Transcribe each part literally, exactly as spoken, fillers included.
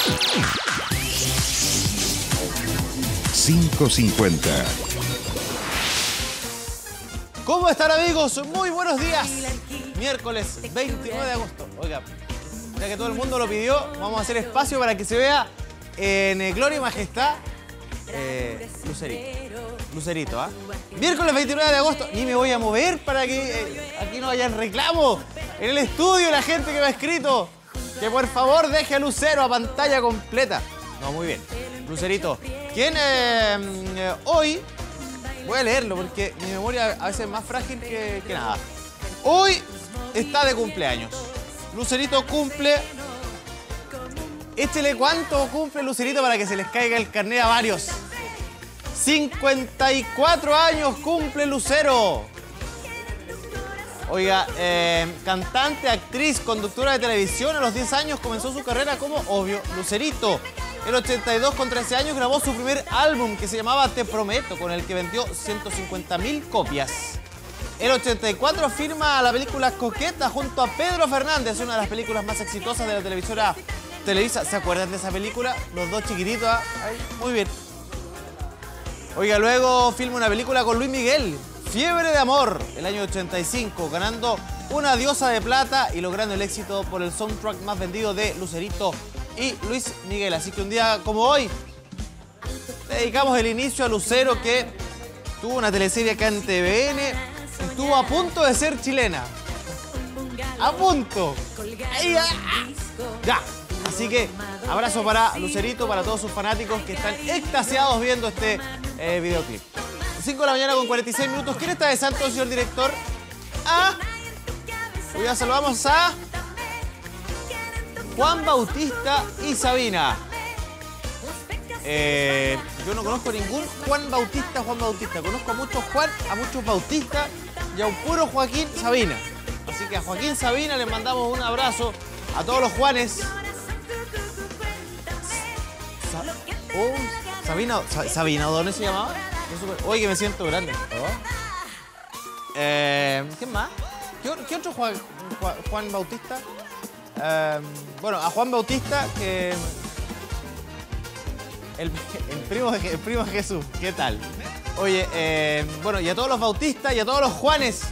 cinco cincuenta. ¿Cómo están, amigos? Muy buenos días. Miércoles veintinueve de agosto. Oiga, ya que todo el mundo lo pidió, vamos a hacer espacio para que se vea en Gloria y Majestad eh, Lucerito. Lucerito, ¿ah? ¿eh? Miércoles veintinueve de agosto. Ni me voy a mover para que eh, aquí no haya reclamo. En el estudio la gente que me ha escrito que por favor deje a Lucero a pantalla completa. No, muy bien. Lucerito, quien eh, eh, hoy... Voy a leerlo porque mi memoria a veces es más frágil que, que nada. Hoy está de cumpleaños. Lucerito cumple... Échele cuánto cumple Lucerito para que se les caiga el carnet a varios. cincuenta y cuatro años cumple Lucero. Oiga, eh, cantante, actriz, conductora de televisión. A los diez años comenzó su carrera como, obvio, Lucerito. En el ochenta y dos, con trece años, grabó su primer álbum que se llamaba Te Prometo, con el que vendió ciento cincuenta mil copias. En el ochenta y cuatro firma la película Coqueta junto a Pedro Fernández, una de las películas más exitosas de la televisora Televisa. ¿Se acuerdan de esa película? Los dos chiquititos. Ay, muy bien. Oiga, luego filma una película con Luis Miguel, Fiebre de Amor, el año ochenta y cinco, ganando una Diosa de Plata y logrando el éxito por el soundtrack más vendido de Lucerito y Luis Miguel. Así que un día como hoy dedicamos el inicio a Lucero, que tuvo una teleserie acá en T V N, estuvo a punto de ser chilena. A punto. Ahí, ah, ya. Así que abrazo para Lucerito, para todos sus fanáticos que están extasiados viendo este eh, videoclip. cinco de la mañana con cuarenta y seis minutos. ¿Quién está de santo, señor director? Ah, hoy ya saludamos a Juan Bautista y Sabina. Eh, yo no conozco ningún Juan Bautista, Juan Bautista. Conozco a muchos Juan, a muchos Bautista y a un puro Joaquín Sabina. Así que a Joaquín Sabina les mandamos un abrazo. A todos los Juanes. Sa oh, Sabina, Sa Sabina, ¿dónde se llamaba? Oye, que me siento grande. Oh. Eh, ¿Quién más? ¿Qué, qué otro Juan, Juan, Juan Bautista? Eh, bueno, a Juan Bautista, que... El, el, primo de, el primo de Jesús, ¿qué tal? Oye, eh, bueno, y a todos los Bautistas y a todos los Juanes,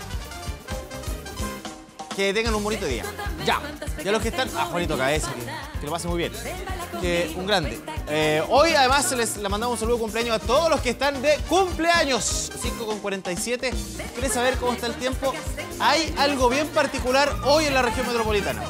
que tengan un bonito día. Ya. Y a los que están... A Juanito Cabeza, que, que lo pase muy bien. Que un grande. Eh, hoy además les le mandamos un saludo de cumpleaños a todos los que están de cumpleaños. cinco con cuarenta y siete. ¿Quieres saber cómo está el tiempo? Hay algo bien particular hoy en la región metropolitana.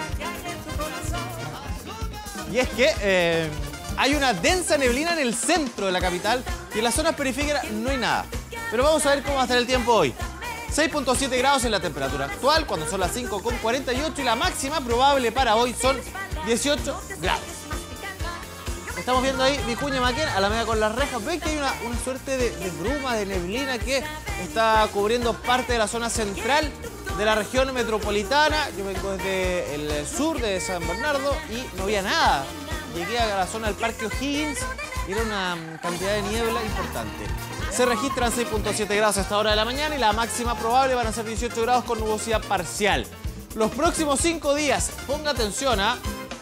Y es que eh, hay una densa neblina en el centro de la capital y en las zonas periféricas no hay nada. Pero vamos a ver cómo va a estar el tiempo hoy. seis punto siete grados en la temperatura actual, cuando son las cinco con cuarenta y ocho, y la máxima probable para hoy son dieciocho grados. Estamos viendo ahí Vicuña Maquén, Alameda con las Rejas. Ven que hay una, una suerte de, de bruma, de neblina que está cubriendo parte de la zona central de la región metropolitana. Yo vengo desde el sur de San Bernardo y no había nada. Llegué a la zona del Parque O'Higgins y era una cantidad de niebla importante. Se registran seis punto siete grados a esta hora de la mañana y la máxima probable van a ser dieciocho grados con nubosidad parcial. Los próximos cinco días, ponga atención a...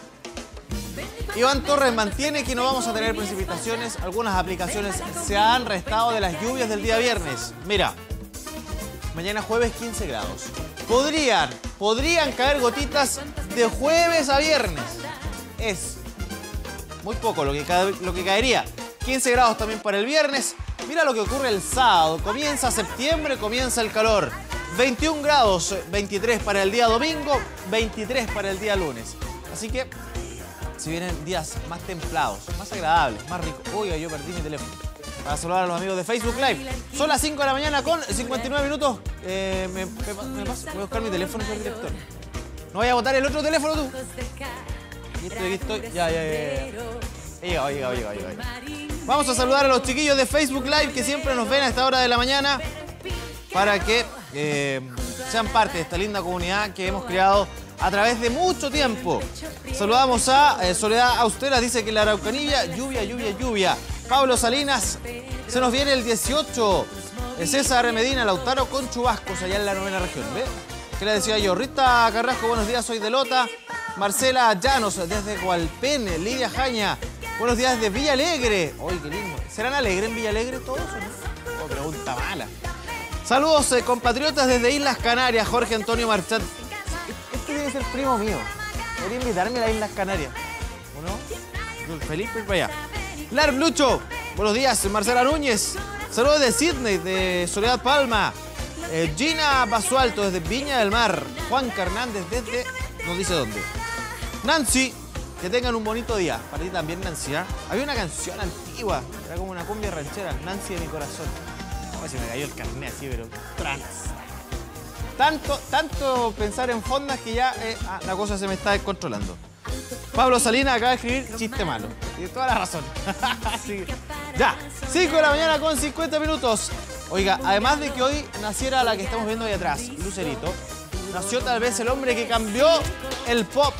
Iván Torres mantiene que no vamos a tener precipitaciones. Algunas aplicaciones se han restado de las lluvias del día viernes. Mira, mañana jueves quince grados. Podrían, podrían caer gotitas de jueves a viernes. Es muy poco lo que, ca lo que caería. quince grados también para el viernes. Mira lo que ocurre el sábado. Comienza septiembre, comienza el calor. veintiún grados, veintitrés para el día domingo, veintitrés para el día lunes. Así que si vienen días más templados, más agradables, más ricos. Oiga, yo perdí mi teléfono. Para saludar a los amigos de Facebook Live. Son las cinco de la mañana con cincuenta y nueve minutos. Eh, me, me, me paso, voy a buscar mi teléfono, señor director. No vaya a botar el otro teléfono tú. Aquí estoy, aquí estoy. Ya, ya, ya. He llegado, he llegado, he llegado, he llegado. Vamos a saludar a los chiquillos de Facebook Live que siempre nos ven a esta hora de la mañana para que eh, sean parte de esta linda comunidad que hemos creado a través de mucho tiempo. Saludamos a eh, Soledad Austera, dice que la Araucanilla, lluvia, lluvia, lluvia. Pablo Salinas, se nos viene el dieciocho. César Medina, Lautaro con chubascos allá en la novena región. ¿Ve? ¿Qué le decía yo? Rita Carrasco, buenos días, soy de Lota. Marcela Llanos desde Hualpén, Lidia Jaña, buenos días desde Villa Alegre. ¡Ay, qué lindo! ¿Serán alegres en Villa Alegre todos o no? Oh, pregunta mala. Saludos, eh, compatriotas desde Islas Canarias, Jorge Antonio Marchán. Este debe ser primo mío. Debería invitarme a las Islas Canarias, ¿o no? Feliz por ir para allá. Lar Lucho, buenos días, Marcela Núñez. Saludos de Sydney, de Soledad Palma. Eh, Gina Basualto desde Viña del Mar. Juan Hernández desde... no dice dónde. Nancy, que tengan un bonito día. Para ti también, Nancy, ¿eh? Había una canción antigua, era como una cumbia ranchera. Nancy de mi corazón. No, se me cayó el carnet así, pero... trans. Tanto, tanto pensar en fondas que ya eh, ah, la cosa se me está descontrolando. Pablo Salinas acaba de escribir chiste malo. Tiene toda la razón. Así que, ya, cinco de la mañana con cincuenta minutos. Oiga, además de que hoy naciera la que estamos viendo ahí atrás, Lucerito, nació tal vez el hombre que cambió el pop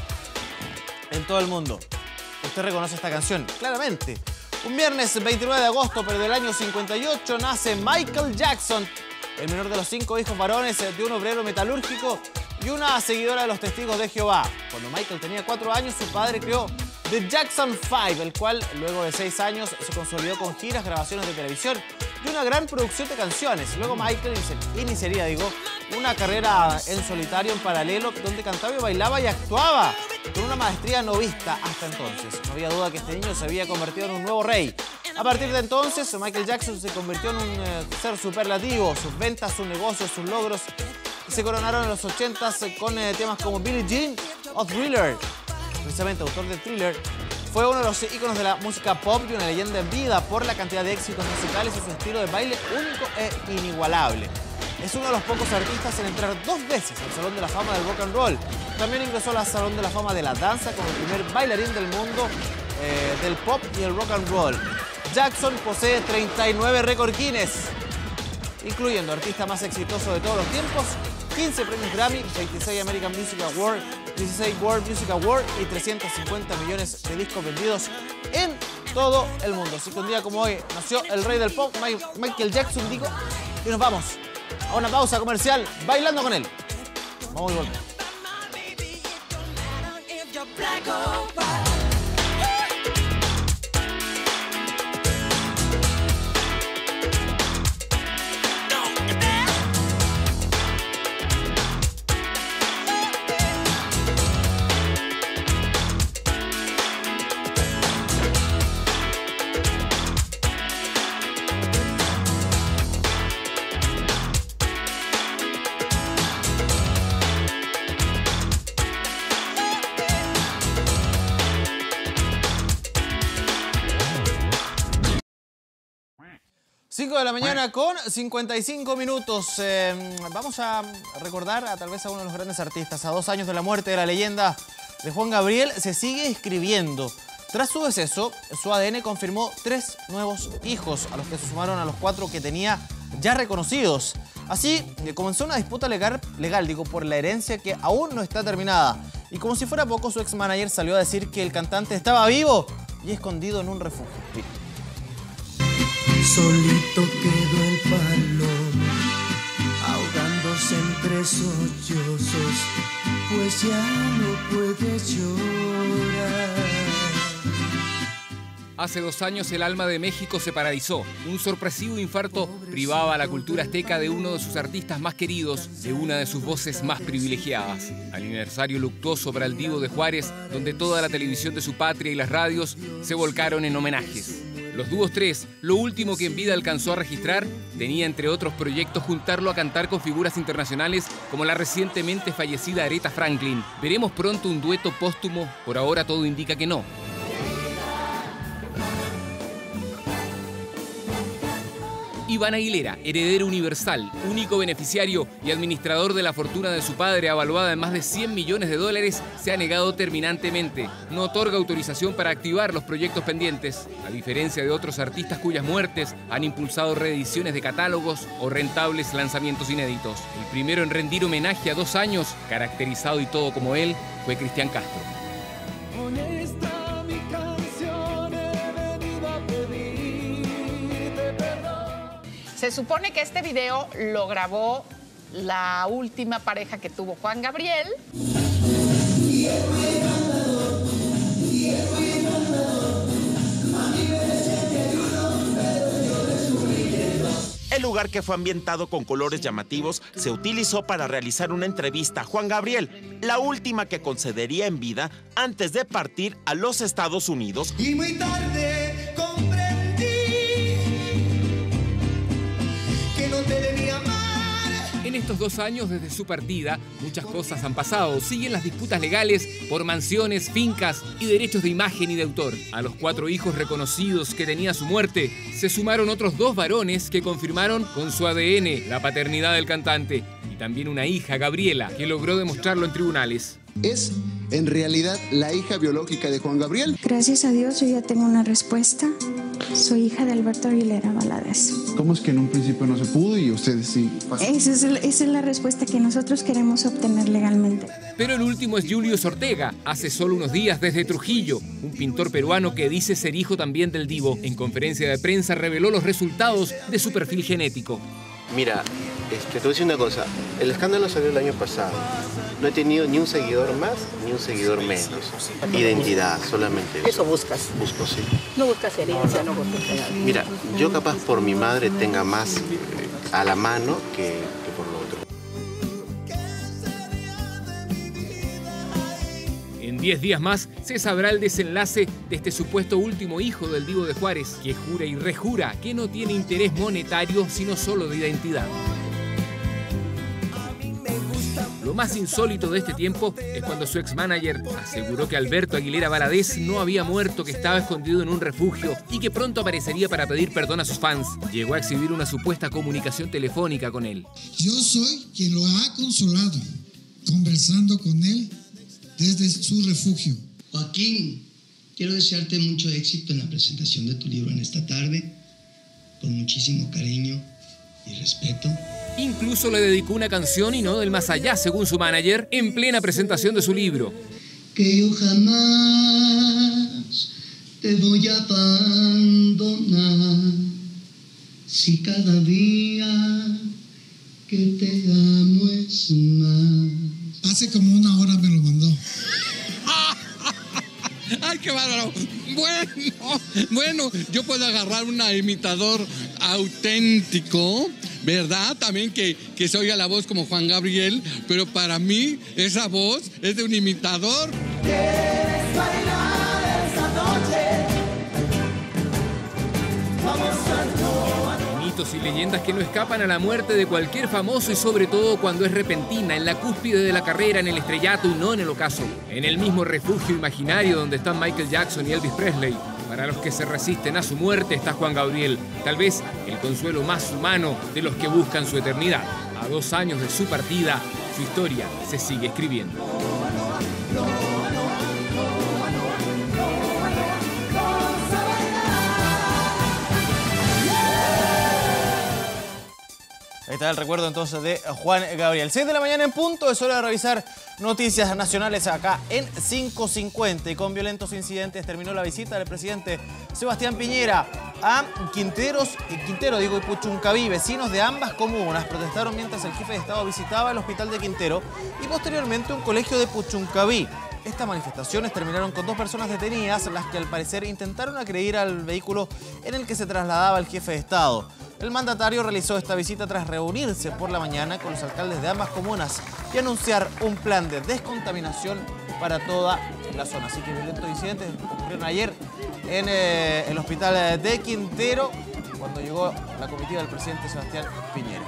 en todo el mundo. Usted reconoce esta canción, claramente. Un viernes veintinueve de agosto, pero del año cincuenta y ocho, nace Michael Jackson, el menor de los cinco hijos varones de un obrero metalúrgico y una seguidora de los Testigos de Jehová. Cuando Michael tenía cuatro años, su padre creó The Jackson Five, el cual luego de seis años se consolidó con giras, grabaciones de televisión y una gran producción de canciones. Luego Michael iniciaría, digo, una carrera en solitario en paralelo donde cantaba y bailaba y actuaba con una maestría no vista hasta entonces. No había duda que este niño se había convertido en un nuevo rey. A partir de entonces, Michael Jackson se convirtió en un eh, ser superlativo. Sus ventas, sus negocios, sus logros se coronaron en los ochentas con eh, temas como Billie Jean o Thriller. Precisamente autor de Thriller, fue uno de los íconos de la música pop y una leyenda en vida por la cantidad de éxitos musicales y su estilo de baile único e inigualable. Es uno de los pocos artistas en entrar dos veces al Salón de la Fama del Rock and Roll. También ingresó al Salón de la Fama de la Danza como el primer bailarín del mundo eh, del pop y el rock and roll. Jackson posee treinta y nueve récord Guinness, incluyendo artista más exitoso de todos los tiempos, quince premios Grammy, veintiséis American Music Awards, dieciséis World Music Awards y trescientos cincuenta millones de discos vendidos en todo el mundo. Así que un día como hoy nació el rey del pop, Michael Jackson, digo, y nos vamos a una pausa comercial bailando con él. Vamos y volvemos. cinco de la mañana con cincuenta y cinco minutos. Eh, vamos a recordar a tal vez a uno de los grandes artistas. A dos años de la muerte de la leyenda de Juan Gabriel, se sigue escribiendo. Tras su deceso, su A D N confirmó tres nuevos hijos, a los que se sumaron a los cuatro que tenía ya reconocidos. Así, comenzó una disputa legal, legal digo, por la herencia que aún no está terminada. Y como si fuera poco, su ex-manager salió a decir que el cantante estaba vivo y escondido en un refugio. Solito quedó el palo, ahogándose entre sollozos, pues ya no puede llorar. Hace dos años el alma de México se paralizó. Un sorpresivo infarto privaba a la cultura azteca de uno de sus artistas más queridos, de una de sus voces más privilegiadas. Aniversario luctuoso para el Divo de Juárez, donde toda la televisión de su patria y las radios se volcaron en homenajes. Los Dúos tres, lo último que en vida alcanzó a registrar, tenía entre otros proyectos juntarlo a cantar con figuras internacionales como la recientemente fallecida Aretha Franklin. ¿Veremos pronto un dueto póstumo? Por ahora todo indica que no. Iván Aguilera, heredero universal, único beneficiario y administrador de la fortuna de su padre, avaluada en más de cien millones de dólares, se ha negado terminantemente. No otorga autorización para activar los proyectos pendientes, a diferencia de otros artistas cuyas muertes han impulsado reediciones de catálogos o rentables lanzamientos inéditos. El primero en rendir homenaje a dos años, caracterizado y todo como él, fue Cristian Castro. Se supone que este video lo grabó la última pareja que tuvo Juan Gabriel. lugar, que fue ambientado con colores llamativos, se utilizó para realizar una entrevista a Juan Gabriel, la última que concedería en vida antes de partir a los Estados Unidos. Y muy tarde comprendí que no te debía amar. En estos dos años desde su partida, muchas cosas han pasado. Siguen las disputas legales por mansiones, fincas y derechos de imagen y de autor. A los cuatro hijos reconocidos que tenía su muerte, se sumaron otros dos varones que confirmaron con su A D N la paternidad del cantante. Y también una hija, Gabriela, que logró demostrarlo en tribunales. ¿Es en realidad la hija biológica de Juan Gabriel? Gracias a Dios yo ya tengo una respuesta. Soy hija de Alberto Aguilera Valadez. ¿Cómo es que en un principio no se pudo y ustedes sí? Esa es, esa es la respuesta que nosotros queremos obtener legalmente. Pero el último es Julio Ortega, hace solo unos días desde Trujillo, un pintor peruano que dice ser hijo también del Divo. En conferencia de prensa reveló los resultados de su perfil genético. Mira, este, te voy a decir una cosa, el escándalo salió el año pasado. No he tenido ni un seguidor más, ni un seguidor menos. Identidad, solamente eso. Eso buscas. Busco, sí. No buscas herencia, no buscas nada. Mira, yo capaz por mi madre tenga más eh, a la mano que, que por lo otro. En diez días más se sabrá el desenlace de este supuesto último hijo del Divo de Juárez, que jura y rejura que no tiene interés monetario, sino solo de identidad. Lo más insólito de este tiempo es cuando su ex-manager aseguró que Alberto Aguilera Valadez no había muerto, que estaba escondido en un refugio y que pronto aparecería para pedir perdón a sus fans. Llegó a exhibir una supuesta comunicación telefónica con él. Yo soy quien lo ha consolado, conversando con él desde su refugio. Joaquín, quiero desearte mucho éxito en la presentación de tu libro en esta tarde, con muchísimo cariño y respeto. Incluso le dedicó una canción y no del más allá, según su manager, en plena presentación de su libro. Que yo jamás te voy a abandonar, si cada día que te amo es más. Hace como una hora me lo mandó. ¡Ay, qué bárbaro! Bueno, bueno, yo puedo agarrar un imitador auténtico, ¿verdad? También que, que se oiga la voz como Juan Gabriel, pero para mí esa voz es de un imitador. ¿Quieres bailar esta noche? Vamos a Mitos y leyendas que no escapan a la muerte de cualquier famoso, y sobre todo cuando es repentina, en la cúspide de la carrera, en el estrellato y no en el ocaso. En el mismo refugio imaginario donde están Michael Jackson y Elvis Presley. Para los que se resisten a su muerte está Juan Gabriel, tal vez el consuelo más humano de los que buscan su eternidad. A dos años de su partida, su historia se sigue escribiendo. Ahí está el recuerdo entonces de Juan Gabriel. seis de la mañana en punto, es hora de revisar noticias nacionales acá en cinco cincuenta. Y con violentos incidentes terminó la visita del presidente Sebastián Piñera a Quinteros, Quintero digo, y Puchuncaví. Vecinos de ambas comunas protestaron mientras el jefe de Estado visitaba el hospital de Quintero y posteriormente un colegio de Puchuncaví. Estas manifestaciones terminaron con dos personas detenidas, las que al parecer intentaron agredir al vehículo en el que se trasladaba el jefe de Estado. El mandatario realizó esta visita tras reunirse por la mañana con los alcaldes de ambas comunas y anunciar un plan de descontaminación para toda la zona. Así que violentos incidentes ocurrieron ayer en eh, el hospital de Quintero, cuando llegó la comitiva del presidente Sebastián Piñera.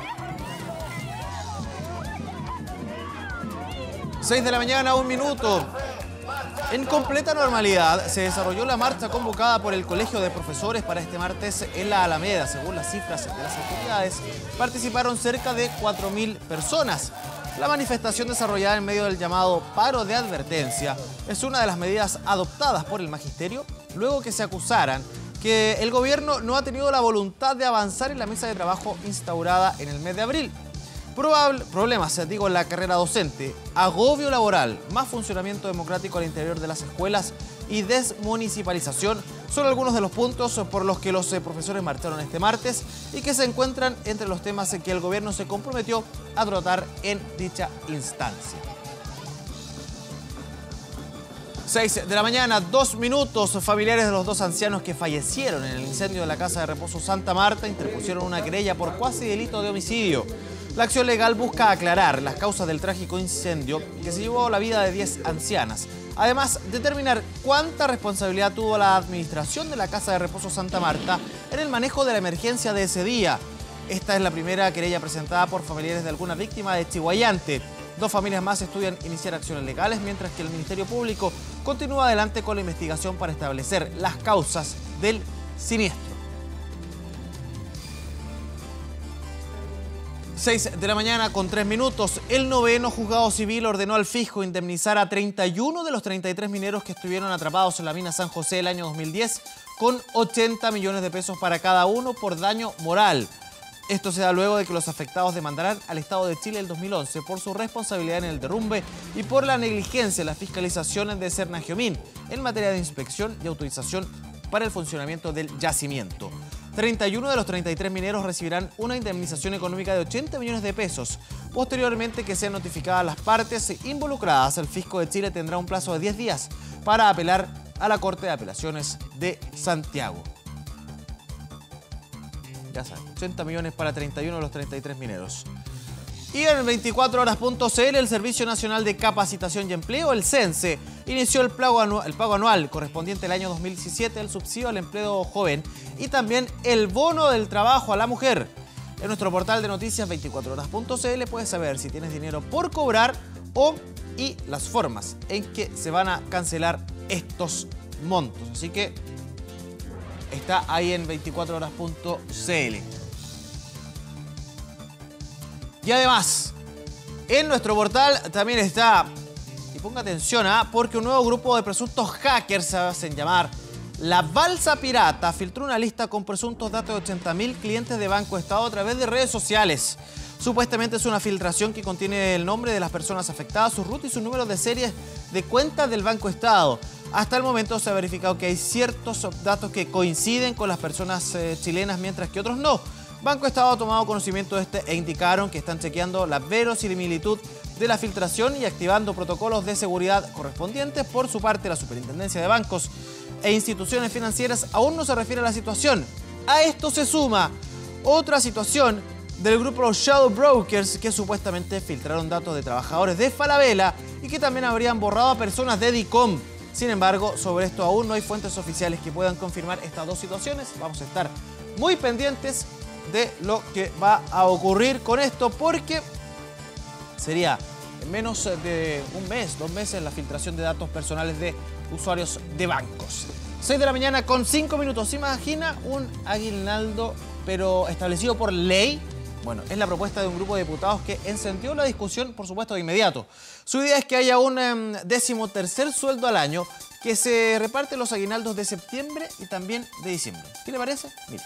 seis de la mañana, un minuto. En completa normalidad se desarrolló la marcha convocada por el Colegio de Profesores para este martes en la Alameda. Según las cifras de las autoridades, participaron cerca de cuatro mil personas. La manifestación, desarrollada en medio del llamado paro de advertencia, es una de las medidas adoptadas por el magisterio luego que se acusaran que el gobierno no ha tenido la voluntad de avanzar en la mesa de trabajo instaurada en el mes de abril. Probable, problemas, digo, en la carrera docente, agobio laboral, más funcionamiento democrático al interior de las escuelas y desmunicipalización son algunos de los puntos por los que los profesores marcharon este martes y que se encuentran entre los temas en que el gobierno se comprometió a tratar en dicha instancia. seis de la mañana, dos minutos. Familiares de los dos ancianos que fallecieron en el incendio de la Casa de Reposo Santa Marta interpusieron una querella por cuasi delito de homicidio. La acción legal busca aclarar las causas del trágico incendio que se llevó la vida de diez ancianas. Además, determinar cuánta responsabilidad tuvo la administración de la Casa de Reposo Santa Marta en el manejo de la emergencia de ese día. Esta es la primera querella presentada por familiares de alguna víctima de Chihuayante. Dos familias más estudian iniciar acciones legales, mientras que el Ministerio Público continúa adelante con la investigación para establecer las causas del siniestro. seis de la mañana con tres minutos. El noveno juzgado civil ordenó al fisco indemnizar a treinta y uno de los treinta y tres mineros que estuvieron atrapados en la mina San José el año dos mil diez con ochenta millones de pesos para cada uno por daño moral. Esto se da luego de que los afectados demandarán al Estado de Chile el dos mil once por su responsabilidad en el derrumbe y por la negligencia en la fiscalización de Sernagiomín en materia de inspección y autorización para el funcionamiento del yacimiento. treinta y uno de los treinta y tres mineros recibirán una indemnización económica de ochenta millones de pesos. Posteriormente que sean notificadas las partes involucradas, el Fisco de Chile tendrá un plazo de diez días para apelar a la Corte de Apelaciones de Santiago. Ya saben, ochenta millones para treinta y uno de los treinta y tres mineros. Y en veinticuatro horas punto c l, el Servicio Nacional de Capacitación y Empleo, el CENSE, inició el pago, anual, el pago anual correspondiente al año dos mil diecisiete, el subsidio al empleo joven y también el bono del trabajo a la mujer. En nuestro portal de noticias veinticuatro horas punto c l puedes saber si tienes dinero por cobrar o y las formas en que se van a cancelar estos montos. Así que está ahí en veinticuatro horas punto c l. Y además, en nuestro portal también está, y ponga atención, ¿ah? porque un nuevo grupo de presuntos hackers se hacen llamar La Balsa Pirata filtró una lista con presuntos datos de ochenta mil clientes de Banco Estado a través de redes sociales. Supuestamente es una filtración que contiene el nombre de las personas afectadas, su ruta y su número de series de cuentas del Banco Estado. Hasta el momento se ha verificado que hay ciertos datos que coinciden con las personas eh, chilenas, mientras que otros no. Banco Estado ha tomado conocimiento de este e indicaron que están chequeando la verosimilitud de la filtración y activando protocolos de seguridad correspondientes. Por su parte, la Superintendencia de Bancos e Instituciones Financieras aún no se refiere a la situación. A esto se suma otra situación del grupo Los Shadow Brokers, que supuestamente filtraron datos de trabajadores de Falabella y que también habrían borrado a personas de DICOM. Sin embargo, sobre esto aún no hay fuentes oficiales que puedan confirmar estas dos situaciones. Vamos a estar muy pendientes de lo que va a ocurrir con esto, porque sería en menos de un mes, dos meses, la filtración de datos personales de usuarios de bancos. seis de la mañana con cinco minutos. ¿Se imagina un aguinaldo, pero establecido por ley? Bueno, es la propuesta de un grupo de diputados que encendió la discusión, por supuesto, de inmediato. Su idea es que haya un um, décimo tercer sueldo al año que se reparte los aguinaldos de septiembre y también de diciembre. ¿Qué le parece? Mire.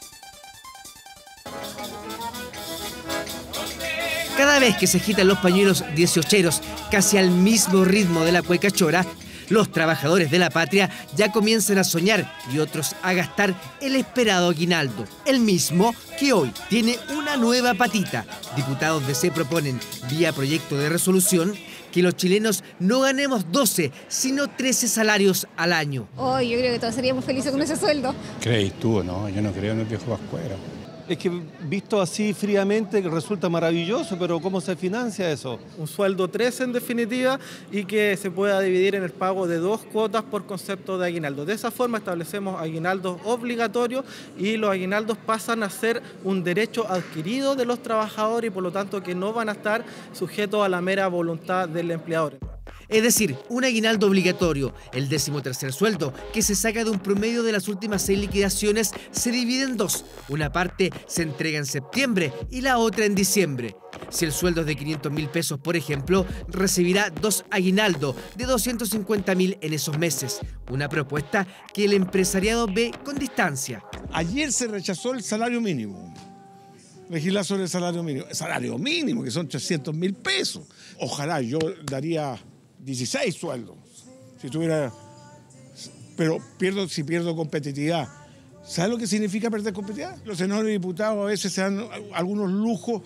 Cada vez que se agitan los pañuelos dieciocheros casi al mismo ritmo de la cueca chora, los trabajadores de la patria ya comienzan a soñar y otros a gastar el esperado aguinaldo, el mismo que hoy tiene una nueva patita. Diputados de C proponen, vía proyecto de resolución, que los chilenos no ganemos doce, sino trece salarios al año. Oh, yo creo que todos seríamos felices con ese sueldo. ¿Crees tú o no? Yo no creo en el viejo Pascuero. Es que visto así fríamente resulta maravilloso, pero ¿cómo se financia eso? Un sueldo trece en definitiva y que se pueda dividir en el pago de dos cuotas por concepto de aguinaldo. De esa forma establecemos aguinaldos obligatorios y los aguinaldos pasan a ser un derecho adquirido de los trabajadores y por lo tanto que no van a estar sujetos a la mera voluntad del empleador. Es decir, un aguinaldo obligatorio, el décimo tercer sueldo, que se saca de un promedio de las últimas seis liquidaciones, se divide en dos. Una parte se entrega en septiembre y la otra en diciembre. Si el sueldo es de quinientos mil pesos, por ejemplo, recibirá dos aguinaldos de doscientos cincuenta mil en esos meses. Una propuesta que el empresariado ve con distancia. Ayer se rechazó el salario mínimo. Legislar sobre el salario mínimo. El salario mínimo, que son trescientos mil pesos. Ojalá yo daría dieciséis sueldos, si tuviera, pero pierdo, si pierdo competitividad. ¿Sabes lo que significa perder competitividad? Los senadores y diputados a veces se dan algunos lujos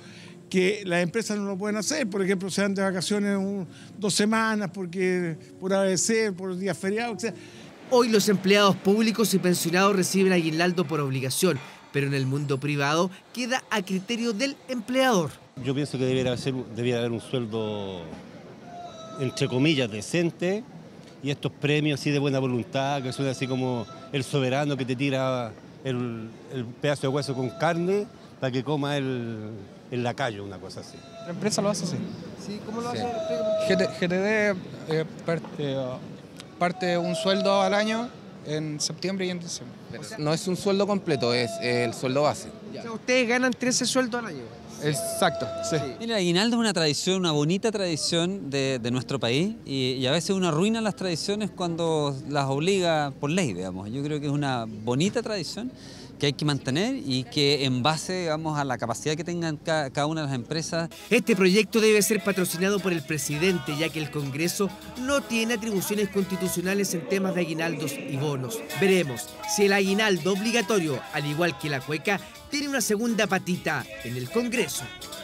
que las empresas no lo pueden hacer. Por ejemplo, se dan de vacaciones un, dos semanas porque por A B C, por días feriados, etcétera. Hoy los empleados públicos y pensionados reciben aguinaldo por obligación, pero en el mundo privado queda a criterio del empleador. Yo pienso que debiera, ser, debiera haber un sueldo, entre comillas, decente, y estos premios así de buena voluntad, que son así como el soberano que te tira el, el pedazo de hueso con carne para que coma el, el lacayo, una cosa así. La empresa lo hace así. Sí, ¿cómo lo hace? G T D eh, parte, uh, parte un sueldo al año en septiembre y en diciembre. No es un sueldo completo, es el sueldo base. O sea, ustedes ganan trece sueldos al año. Exacto, sí. Mira, el aguinaldo es una tradición, una bonita tradición de, de nuestro país y, y a veces uno arruina las tradiciones cuando las obliga por ley, digamos. Yo creo que es una bonita tradición que hay que mantener y que en base, digamos, a la capacidad que tengan ca cada una de las empresas. Este proyecto debe ser patrocinado por el presidente, ya que el Congreso no tiene atribuciones constitucionales en temas de aguinaldos y bonos. Veremos si el aguinaldo obligatorio, al igual que la cueca, tiene una segunda patita en el Congreso.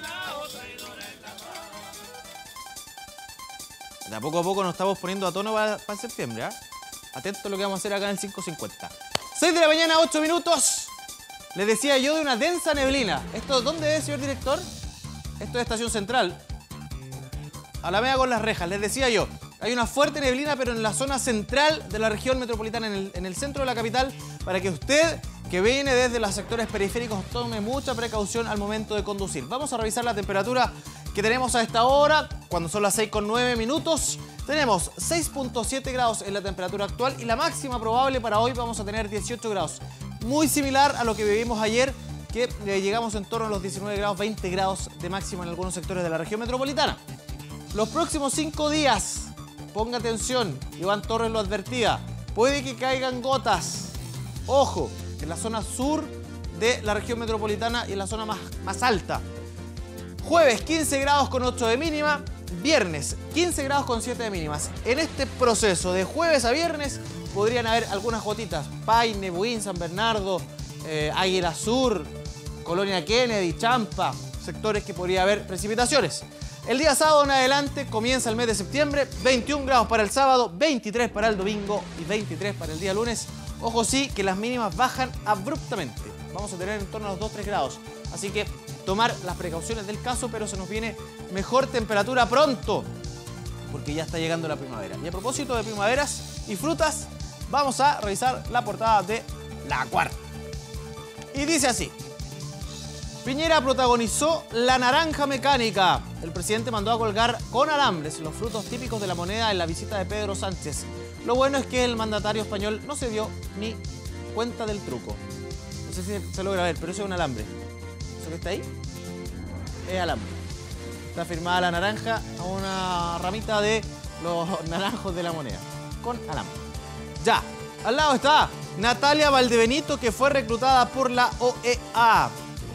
De a poco a poco nos estamos poniendo a tono para, para septiembre, ¿eh? Atento a lo que vamos a hacer acá en el cinco cincuenta. seis de la mañana, ocho minutos. Les decía yo de una densa neblina. ¿Esto dónde es, señor director? Esto es Estación Central. Alameda con las Rejas. Les decía yo, hay una fuerte neblina, pero en la zona central de la región metropolitana, en el, en el centro de la capital, para que usted, que viene desde los sectores periféricos, tome mucha precaución al momento de conducir. Vamos a revisar la temperatura que tenemos a esta hora, cuando son las seis con nueve minutos. Tenemos seis punto siete grados en la temperatura actual y la máxima probable para hoy vamos a tener dieciocho grados. Muy similar a lo que vivimos ayer, que eh, llegamos en torno a los diecinueve grados, veinte grados de máxima en algunos sectores de la región metropolitana. Los próximos cinco días, ponga atención, Iván Torres lo advertía, puede que caigan gotas. Ojo, en la zona sur de la región metropolitana y en la zona más, más alta. Jueves, quince grados con ocho de mínima. Viernes, quince grados con siete de mínimas. En este proceso de jueves a viernes podrían haber algunas gotitas. Paine, Buin, San Bernardo, eh, Águila Sur, Colonia Kennedy, Champa, sectores que podría haber precipitaciones. El día sábado en adelante comienza el mes de septiembre, veintiún grados para el sábado, veintitrés para el domingo y veintitrés para el día lunes. Ojo sí que las mínimas bajan abruptamente. Vamos a tener en torno a los dos a tres grados. Así que tomar las precauciones del caso, pero se nos viene mejor temperatura pronto, porque ya está llegando la primavera. Y a propósito de primaveras y frutas, vamos a revisar la portada de La Cuarta. Y dice así: Piñera protagonizó la naranja mecánica. El presidente mandó a colgar con alambres los frutos típicos de la moneda en la visita de Pedro Sánchez. Lo bueno es que el mandatario español no se dio ni cuenta del truco. No sé si se logra ver, pero eso es un alambre. ¿Eso que está ahí? Es alambre. Está firmada la naranja a una ramita de los naranjos de la moneda. Con alambre. Ya. Al lado está Natalia Valdebenito, que fue reclutada por la O E A.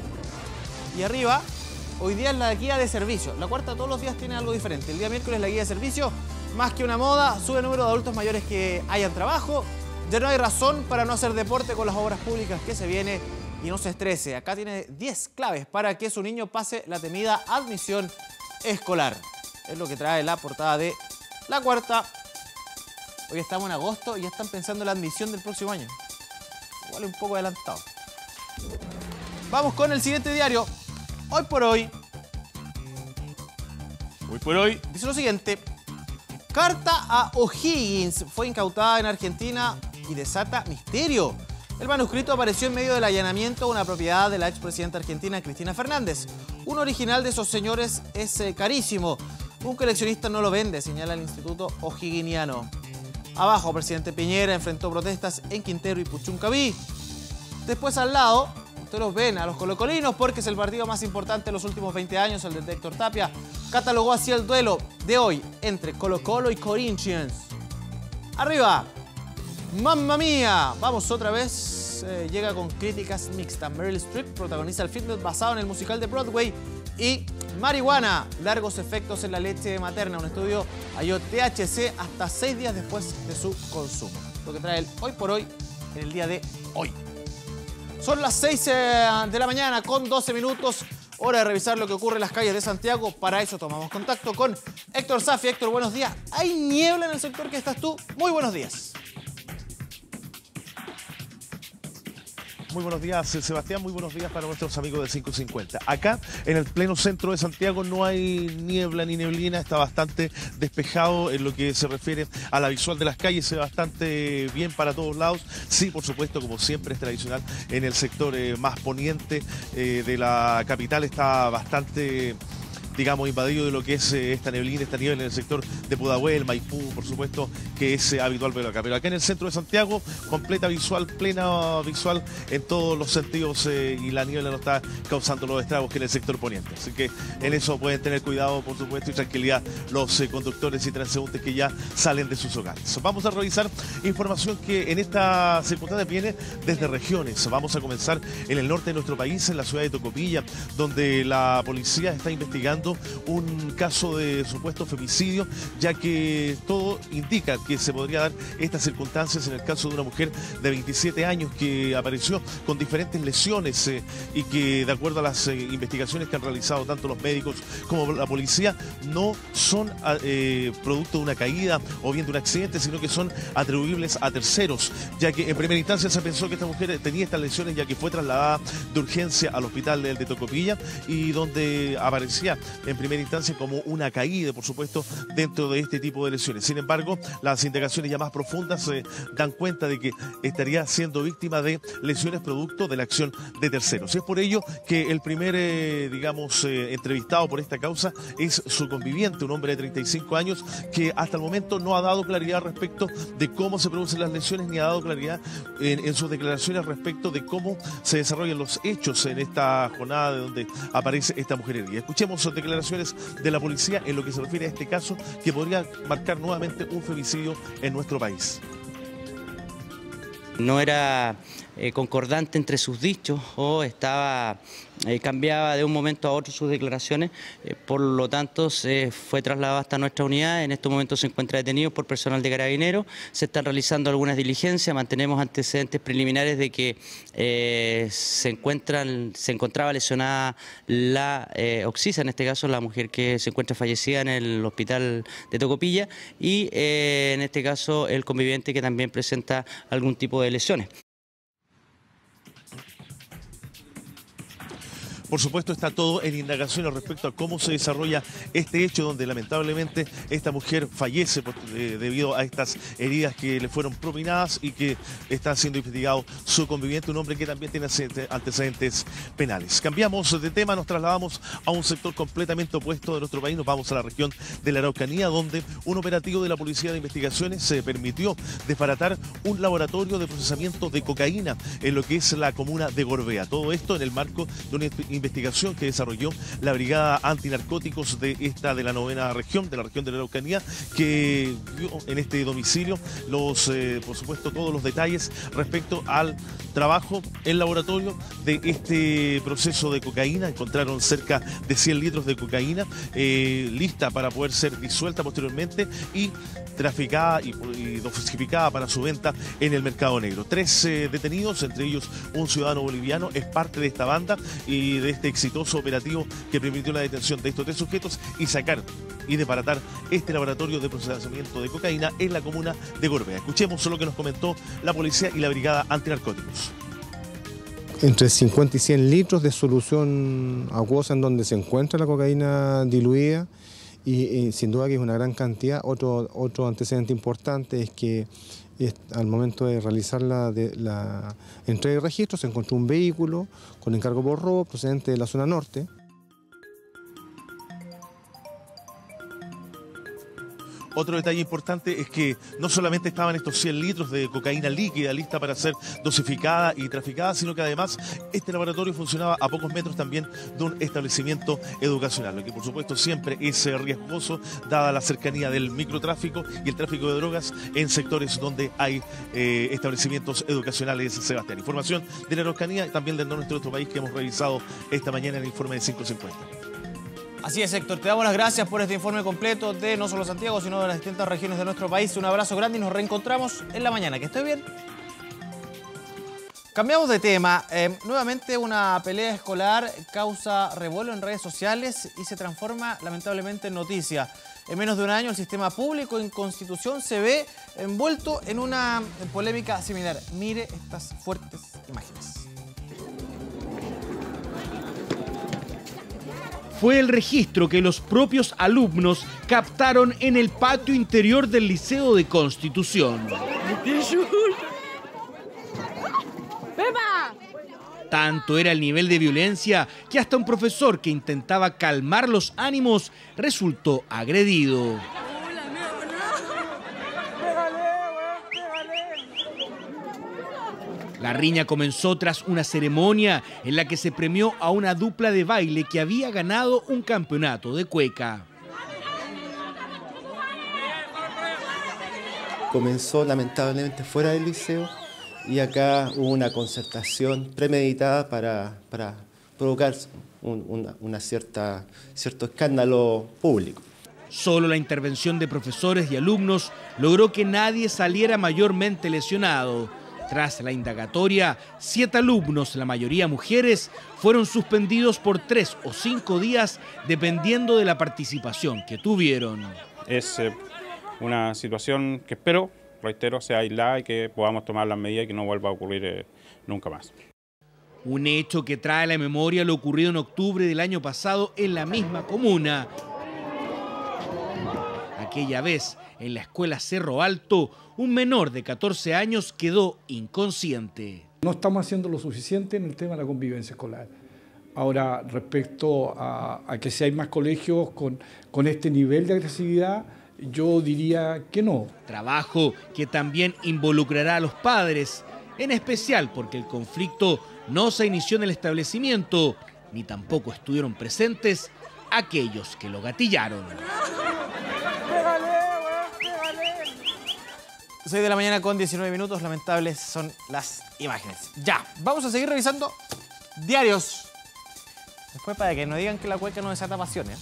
Y arriba, hoy día es la guía de servicio. La Cuarta todos los días tiene algo diferente. El día miércoles la guía de servicio, más que una moda, sube el número de adultos mayores que hayan trabajo. Ya no hay razón para no hacer deporte con las obras públicas que se viene y no se estrese. Acá tiene diez claves para que su niño pase la temida admisión escolar. Es lo que trae la portada de La Cuarta. Hoy estamos en agosto y ya están pensando en la admisión del próximo año. Igual un poco adelantado. Vamos con el siguiente diario. Hoy por hoy. Hoy por hoy. Dice lo siguiente. Carta a O'Higgins fue incautada en Argentina y desata misterio. El manuscrito apareció en medio del allanamiento a una propiedad de la expresidenta argentina Cristina Fernández. Un original de esos señores es eh, carísimo. Un coleccionista no lo vende, señala el Instituto O'Higginiano. Abajo, presidente Piñera enfrentó protestas en Quintero y Puchuncaví. Después al lado, ustedes los ven a los colocolinos porque es el partido más importante de los últimos veinte años, el de Héctor Tapia. Catalogó así el duelo de hoy entre Colo Colo y Corinthians. Arriba, ¡mamma mía! Vamos otra vez, eh, llega con críticas mixtas. Meryl Streep protagoniza el film basado en el musical de Broadway. Y marihuana, largos efectos en la leche materna. Un estudio halló T H C hasta seis días después de su consumo. Lo que trae el Hoy por Hoy en el día de hoy. Son las seis de la mañana con doce minutos. Hora de revisar lo que ocurre en las calles de Santiago. Para eso tomamos contacto con Héctor Safi. Héctor, buenos días. ¿Hay niebla en el sector que estás tú? Muy buenos días. Muy buenos días, Sebastián. Muy buenos días para nuestros amigos de cinco cincuenta. Acá, en el pleno centro de Santiago, no hay niebla ni neblina. Está bastante despejado en lo que se refiere a la visual de las calles. Se ve bastante bien para todos lados. Sí, por supuesto, como siempre es tradicional, en el sector eh, más poniente eh, de la capital está bastante, digamos, invadido de lo que es eh, esta neblina, esta niebla en el sector de Pudahuel, Maipú, por supuesto, que es eh, habitual verlo acá. Pero acá en el centro de Santiago, completa visual, plena visual en todos los sentidos eh, y la niebla no está causando los estragos que en el sector poniente. Así que en eso pueden tener cuidado, por supuesto, y tranquilidad los eh, conductores y transeúntes que ya salen de sus hogares. Vamos a revisar información que en esta circunstancia viene desde regiones. Vamos a comenzar en el norte de nuestro país, en la ciudad de Tocopilla, donde la policía está investigando un caso de supuesto femicidio, ya que todo indica que se podría dar estas circunstancias en el caso de una mujer de veintisiete años que apareció con diferentes lesiones eh, y que, de acuerdo a las eh, investigaciones que han realizado tanto los médicos como la policía, no son eh, producto de una caída o bien de un accidente, sino que son atribuibles a terceros, ya que en primera instancia se pensó que esta mujer tenía estas lesiones, ya que fue trasladada de urgencia al hospital de Tocopilla y donde aparecía en primera instancia como una caída, por supuesto, dentro de este tipo de lesiones. Sin embargo, las indagaciones ya más profundas se eh, dan cuenta de que estaría siendo víctima de lesiones producto de la acción de terceros. Y es por ello que el primer, eh, digamos, eh, entrevistado por esta causa es su conviviente, un hombre de treinta y cinco años, que hasta el momento no ha dado claridad respecto de cómo se producen las lesiones, ni ha dado claridad en, en sus declaraciones respecto de cómo se desarrollan los hechos en esta jornada de donde aparece esta mujer herida. Escuchemos sus declaraciones de la policía en lo que se refiere a este caso que podría marcar nuevamente un femicidio en nuestro país. No era eh, concordante entre sus dichos o estaba eh, cambiaba de un momento a otro sus declaraciones, eh, por lo tanto se fue trasladado hasta nuestra unidad. En estos momentos se encuentra detenido por personal de Carabineros. Se están realizando algunas diligencias, mantenemos antecedentes preliminares de que eh, se encuentran se encontraba lesionada la eh, Oxisa, en este caso la mujer que se encuentra fallecida en el hospital de Tocopilla, y eh, en este caso el conviviente que también presenta algún tipo de lesiones. Por supuesto, está todo en indagaciones respecto a cómo se desarrolla este hecho donde lamentablemente esta mujer fallece por, eh, debido a estas heridas que le fueron propinadas y que está siendo investigado su conviviente, un hombre que también tiene antecedentes penales. Cambiamos de tema, nos trasladamos a un sector completamente opuesto de nuestro país. Nos vamos a la región de la Araucanía, donde un operativo de la Policía de Investigaciones se permitió desbaratar un laboratorio de procesamiento de cocaína en lo que es la comuna de Gorbea. Todo esto en el marco de una investigación que desarrolló la Brigada Antinarcóticos de esta de la novena región, de la región de la Araucanía, que vio en este domicilio los, eh, por supuesto, todos los detalles respecto al trabajo en laboratorio de este proceso de cocaína. Encontraron cerca de cien litros de cocaína eh, lista para poder ser disuelta posteriormente y traficada y, y dosificada para su venta en el mercado negro. Tres eh, detenidos, entre ellos un ciudadano boliviano, es parte de esta banda y de este exitoso operativo que permitió la detención de estos tres sujetos y sacar y desbaratar este laboratorio de procesamiento de cocaína en la comuna de Gorbea. Escuchemos lo que nos comentó la policía y la Brigada Antinarcóticos. Entre cincuenta y cien litros de solución acuosa en donde se encuentra la cocaína diluida. Y, y sin duda que es una gran cantidad. Otro, otro antecedente importante es que es, al momento de realizar la, de, la entrega de registro se encontró un vehículo con encargo por robo procedente de la zona norte. Otro detalle importante es que no solamente estaban estos cien litros de cocaína líquida lista para ser dosificada y traficada, sino que además este laboratorio funcionaba a pocos metros también de un establecimiento educacional, lo que por supuesto siempre es riesgoso dada la cercanía del microtráfico y el tráfico de drogas en sectores donde hay eh, establecimientos educacionales. Sebastián, información de la Araucanía y también del norte de nuestro país que hemos revisado esta mañana en el informe de cinco cincuenta. Así es, Héctor. Te damos las gracias por este informe completo de no solo Santiago, sino de las distintas regiones de nuestro país. Un abrazo grande y nos reencontramos en la mañana. Que estés bien. Cambiamos de tema. Eh, nuevamente una pelea escolar causa revuelo en redes sociales y se transforma lamentablemente en noticia. En menos de un año el sistema público en Constitución se ve envuelto en una polémica similar. Mire estas fuertes imágenes. Fue el registro que los propios alumnos captaron en el patio interior del Liceo de Constitución. Tanto era el nivel de violencia que hasta un profesor que intentaba calmar los ánimos resultó agredido. La riña comenzó tras una ceremonia en la que se premió a una dupla de baile que había ganado un campeonato de cueca. Comenzó lamentablemente fuera del liceo y acá hubo una concertación premeditada para, para provocar un, una, una cierta, cierto escándalo público. Solo la intervención de profesores y alumnos logró que nadie saliera mayormente lesionado. Tras la indagatoria, siete alumnos, la mayoría mujeres, fueron suspendidos por tres o cinco días dependiendo de la participación que tuvieron. Es eh, una situación que espero, reitero, sea aislada y que podamos tomar las medidas y que no vuelva a ocurrir eh, nunca más. Un hecho que trae a la memoria lo ocurrido en octubre del año pasado en la misma comuna. Aquella vez, en la escuela Cerro Alto, un menor de catorce años quedó inconsciente. No estamos haciendo lo suficiente en el tema de la convivencia escolar. Ahora, respecto a, a que si hay más colegios con, con este nivel de agresividad, yo diría que no. Trabajo que también involucrará a los padres, en especial porque el conflicto no se inició en el establecimiento, ni tampoco estuvieron presentes aquellos que lo gatillaron. seis de la mañana con diecinueve minutos, lamentables son las imágenes. Ya, vamos a seguir revisando diarios. Después para que no digan que la cueca no desata pasiones.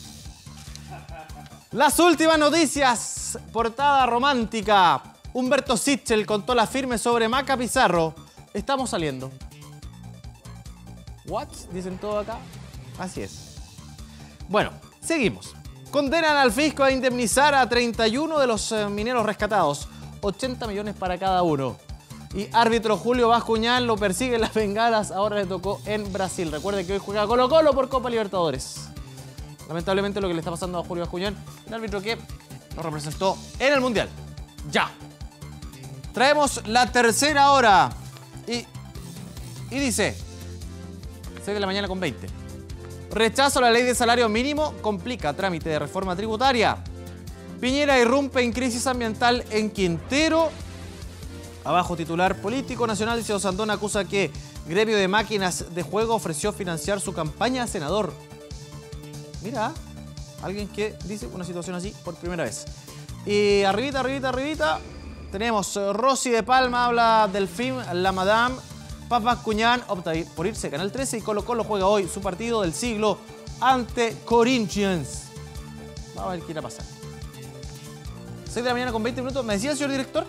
Las últimas noticias, portada romántica. Humberto Sichel contó la firme sobre Maca Pizarro. Estamos saliendo. ¿What? Dicen todo acá. Así es. Bueno, seguimos. Condenan al fisco a indemnizar a treinta y uno de los eh, mineros rescatados. ochenta millones para cada uno. Y árbitro Julio Bascuñán lo persigue en las bengalas. Ahora le tocó en Brasil. Recuerden que hoy juega Colo Colo por Copa Libertadores. Lamentablemente lo que le está pasando a Julio Bascuñán, el árbitro que nos representó en el Mundial. Ya. Traemos la tercera hora. Y, y dice, seis de la mañana con veinte. Rechazo a la ley de salario mínimo complica trámite de reforma tributaria. Piñera irrumpe en crisis ambiental en Quintero. Abajo titular político nacional. Liceo Sandón acusa que gremio de máquinas de juego ofreció financiar su campaña a senador. Mira, alguien que dice una situación así por primera vez. Y arribita, arribita, arribita, tenemos Rosy de Palma, habla del film La Madame. Paz Bascuñán opta por irse a Canal trece y Colo Colo juega hoy su partido del siglo ante Corinthians. Vamos a ver qué irá a pasar. seis de la mañana con veinte minutos. ¿Me decía, señor director?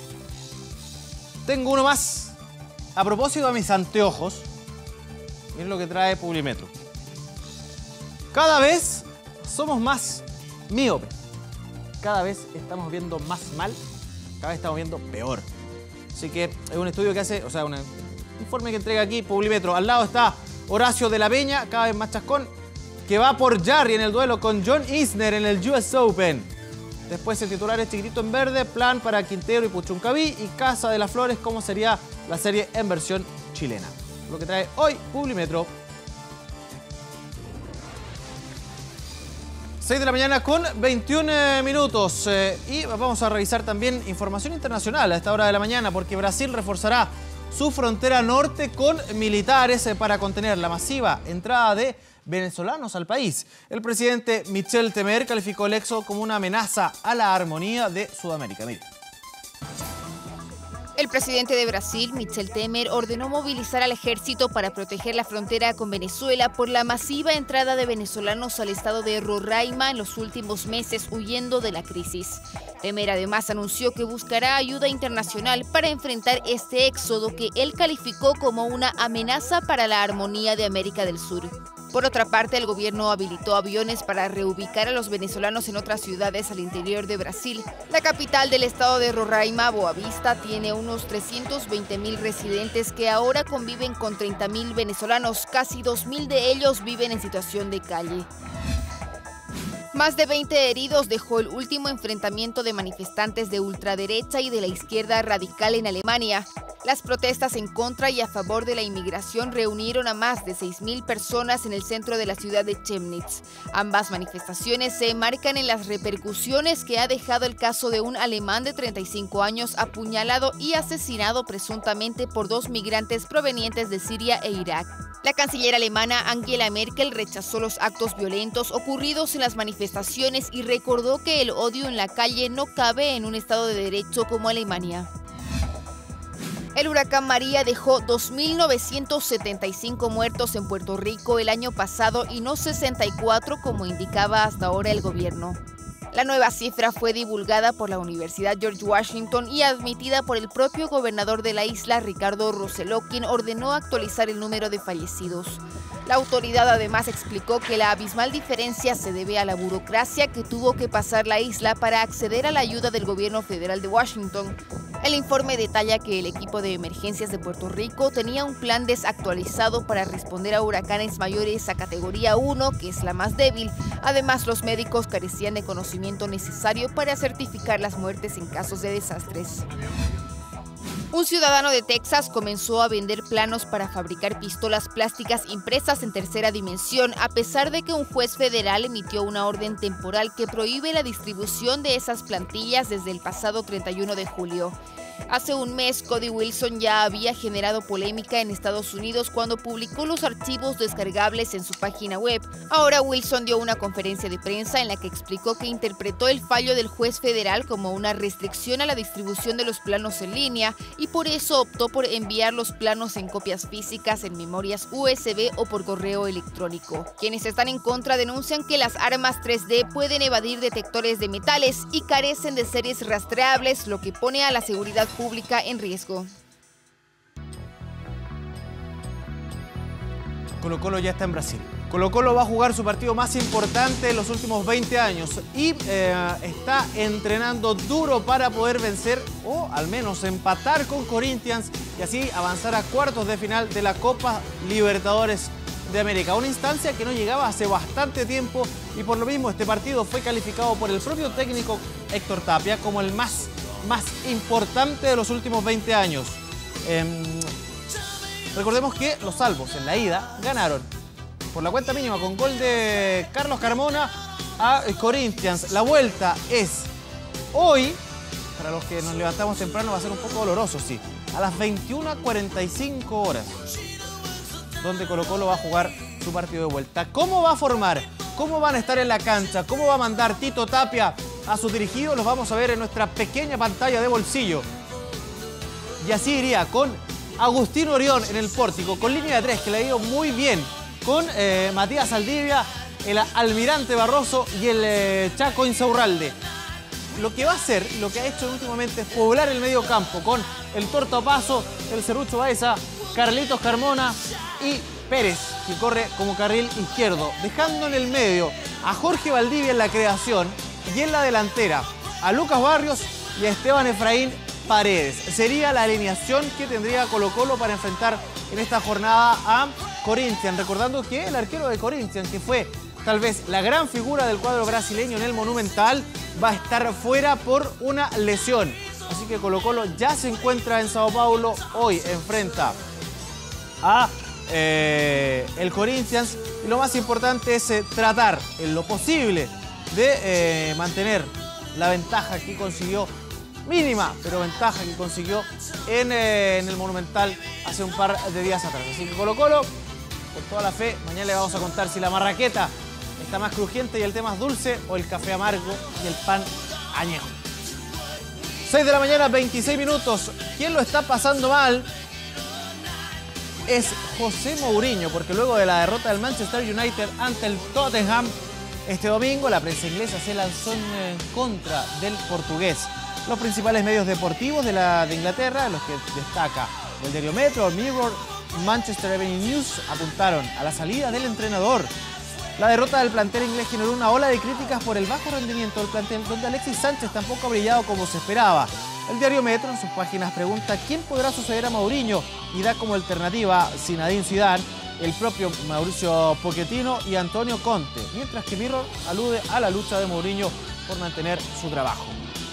Tengo uno más. A propósito de mis anteojos, miren lo que trae Publimetro. Cada vez somos más míopes. Cada vez estamos viendo más mal. Cada vez estamos viendo peor. Así que es un estudio que hace, o sea, un informe que entrega aquí Publimetro. Al lado está Horacio de la Peña, cada vez más chascón, que va por Jarry en el duelo con John Isner en el U S Open. Después el titular es chiquitito en verde, plan para Quintero y Puchuncaví y Casa de las Flores, como sería la serie en versión chilena. Lo que trae hoy Publimetro. seis de la mañana con veintiuno minutos. Eh, y vamos a revisar también información internacional a esta hora de la mañana, porque Brasil reforzará su frontera norte con militares eh, para contener la masiva entrada de venezolanos al país. El presidente Michel Temer calificó el éxodo como una amenaza a la armonía de Sudamérica. Mire. El presidente de Brasil, Michel Temer, ordenó movilizar al ejército para proteger la frontera con Venezuela por la masiva entrada de venezolanos al estado de Roraima en los últimos meses huyendo de la crisis. Temer además anunció que buscará ayuda internacional para enfrentar este éxodo que él calificó como una amenaza para la armonía de América del Sur. Por otra parte, el gobierno habilitó aviones para reubicar a los venezolanos en otras ciudades al interior de Brasil. La capital del estado de Roraima, Boa Vista, tiene unos trescientos veinte mil residentes que ahora conviven con treinta mil venezolanos. Casi dos mil de ellos viven en situación de calle. Más de veinte heridos dejó el último enfrentamiento de manifestantes de ultraderecha y de la izquierda radical en Alemania. Las protestas en contra y a favor de la inmigración reunieron a más de seis mil personas en el centro de la ciudad de Chemnitz. Ambas manifestaciones se enmarcan en las repercusiones que ha dejado el caso de un alemán de treinta y cinco años apuñalado y asesinado presuntamente por dos migrantes provenientes de Siria e Irak. La canciller alemana Angela Merkel rechazó los actos violentos ocurridos en las manifestaciones y recordó que el odio en la calle no cabe en un Estado de Derecho como Alemania. El huracán María dejó dos mil novecientos setenta y cinco muertos en Puerto Rico el año pasado y no sesenta y cuatro como indicaba hasta ahora el gobierno. La nueva cifra fue divulgada por la Universidad George Washington y admitida por el propio gobernador de la isla, Ricardo Rosselló, quien ordenó actualizar el número de fallecidos. La autoridad además explicó que la abismal diferencia se debe a la burocracia que tuvo que pasar la isla para acceder a la ayuda del gobierno federal de Washington. El informe detalla que el equipo de emergencias de Puerto Rico tenía un plan desactualizado para responder a huracanes mayores a categoría uno, que es la más débil. Además, los médicos carecían de conocimiento necesario para certificar las muertes en casos de desastres. Un ciudadano de Texas comenzó a vender planos para fabricar pistolas plásticas impresas en tercera dimensión, a pesar de que un juez federal emitió una orden temporal que prohíbe la distribución de esas plantillas desde el pasado treinta y uno de julio. Hace un mes, Cody Wilson ya había generado polémica en Estados Unidos cuando publicó los archivos descargables en su página web. Ahora Wilson dio una conferencia de prensa en la que explicó que interpretó el fallo del juez federal como una restricción a la distribución de los planos en línea y por eso optó por enviar los planos en copias físicas, en memorias U S B o por correo electrónico. Quienes están en contra denuncian que las armas tres D pueden evadir detectores de metales y carecen de series rastreables, lo que pone a la seguridad pública en riesgo. Colo-Colo ya está en Brasil. Colo-Colo va a jugar su partido más importante en los últimos veinte años y eh, está entrenando duro para poder vencer o al menos empatar con Corinthians y así avanzar a cuartos de final de la Copa Libertadores de América. Una instancia que no llegaba hace bastante tiempo y por lo mismo este partido fue calificado por el propio técnico Héctor Tapia como el más, más importante de los últimos veinte años. Eh, recordemos que los salvos en la ida ganaron por la cuenta mínima con gol de Carlos Carmona a Corinthians. La vuelta es hoy, para los que nos levantamos temprano va a ser un poco doloroso, sí, a las veintiuna cuarenta y cinco horas, donde Colo-Colo va a jugar su partido de vuelta. ¿Cómo va a formar? ¿Cómo van a estar en la cancha? ¿Cómo va a mandar Tito Tapia a sus dirigidos? Los vamos a ver en nuestra pequeña pantalla de bolsillo. Y así iría con Agustín Orión en el pórtico, con línea de tres, que le ha ido muy bien, con eh, Matías Saldivia, el Almirante Barroso y el eh, Chaco Insaurralde. Lo que va a hacer, lo que ha hecho últimamente es poblar el medio campo con el Torto Paso, el Serrucho Baeza, Carlitos Carmona y Pérez, que corre como carril izquierdo, dejando en el medio a Jorge Valdivia en la creación y en la delantera a Lucas Barrios y a Esteban Efraín Paredes. Sería la alineación que tendría Colo-Colo para enfrentar en esta jornada a Corinthians, recordando que el arquero de Corinthians, que fue tal vez la gran figura del cuadro brasileño en el Monumental, va a estar fuera por una lesión. Así que Colo-Colo ya se encuentra en Sao Paulo, hoy enfrenta a eh, el Corinthians y lo más importante es eh, tratar en lo posible de eh, mantener la ventaja que consiguió, mínima, pero ventaja que consiguió en, eh, en el Monumental hace un par de días atrás. Así que Colo-Colo, con toda la fe, mañana le vamos a contar si la marraqueta está más crujiente y el té más dulce o el café amargo y el pan añejo. seis de la mañana, veintiséis minutos. ¿Quién lo está pasando mal? Es José Mourinho, porque luego de la derrota del Manchester United ante el Tottenham este domingo, la prensa inglesa se lanzó en contra del portugués. Los principales medios deportivos de, la, de Inglaterra, los que destaca el diario Metro, el Mirror, Manchester Evening News, apuntaron a la salida del entrenador. La derrota del plantel inglés generó una ola de críticas por el bajo rendimiento del plantel, donde Alexis Sánchez tampoco ha brillado como se esperaba. El diario Metro en sus páginas pregunta quién podrá suceder a Mourinho y da como alternativa Zinedine Zidane, el propio Mauricio Pochettino y Antonio Conte, mientras que Mirror alude a la lucha de Mourinho por mantener su trabajo.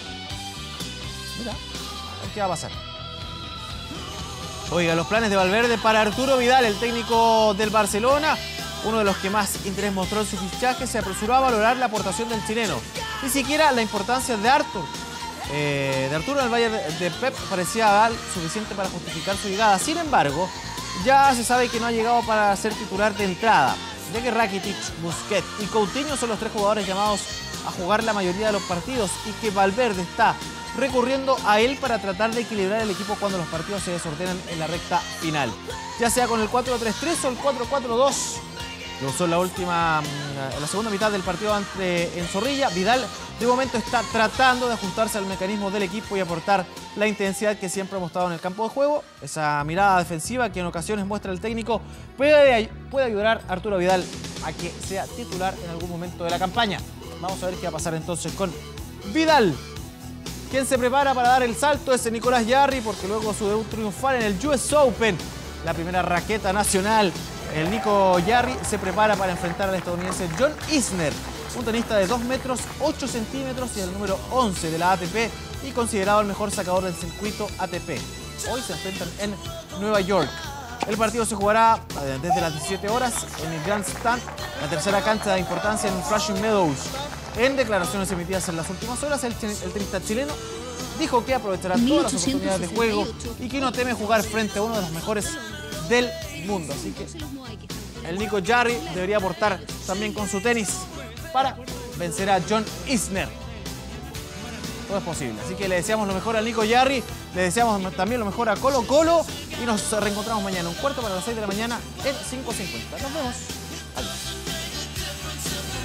Mira, a ver qué va a pasar. Oiga, los planes de Valverde para Arturo Vidal, el técnico del Barcelona, uno de los que más interés mostró en su fichaje, se apresuró a valorar la aportación del chileno. Ni siquiera la importancia de Artur. Eh, de Arturo en el Bayern de Pep parecía dar suficiente para justificar su llegada. Sin embargo, ya se sabe que no ha llegado para ser titular de entrada, ya que Rakitic, Busquets y Coutinho son los tres jugadores llamados a jugar la mayoría de los partidos y que Valverde está recurriendo a él para tratar de equilibrar el equipo cuando los partidos se desordenan en la recta final. Ya sea con el cuatro tres tres o el cuatro cuatro dos. Lo usó en la última, en la segunda mitad del partido ante, en Zorrilla. Vidal de momento está tratando de ajustarse al mecanismo del equipo y aportar la intensidad que siempre ha mostrado en el campo de juego. Esa mirada defensiva que en ocasiones muestra el técnico puede, puede ayudar a Arturo Vidal a que sea titular en algún momento de la campaña. Vamos a ver qué va a pasar entonces con Vidal. Quien se prepara para dar el salto es Nicolás Jarry, porque luego su debut triunfal en el U S Open, la primera raqueta nacional, el Nico Jarry se prepara para enfrentar al estadounidense John Isner, un tenista de dos metros ocho centímetros y el número once de la A T P y considerado el mejor sacador del circuito A T P. Hoy se enfrentan en Nueva York. El partido se jugará desde las diecisiete horas en el Grand Stand, la tercera cancha de importancia en Flushing Meadows. En declaraciones emitidas en las últimas horas, el, el tenista chileno dijo que aprovechará todas las oportunidades de juego y que no teme jugar frente a uno de los mejores del mundo. Así que el Nico Jarry debería aportar también con su tenis para vencer a John Isner. Todo es posible. Así que le deseamos lo mejor al Nico Jarry, le deseamos también lo mejor a Colo Colo y nos reencontramos mañana, un cuarto para las seis de la mañana en cinco cincuenta. Nos vemos.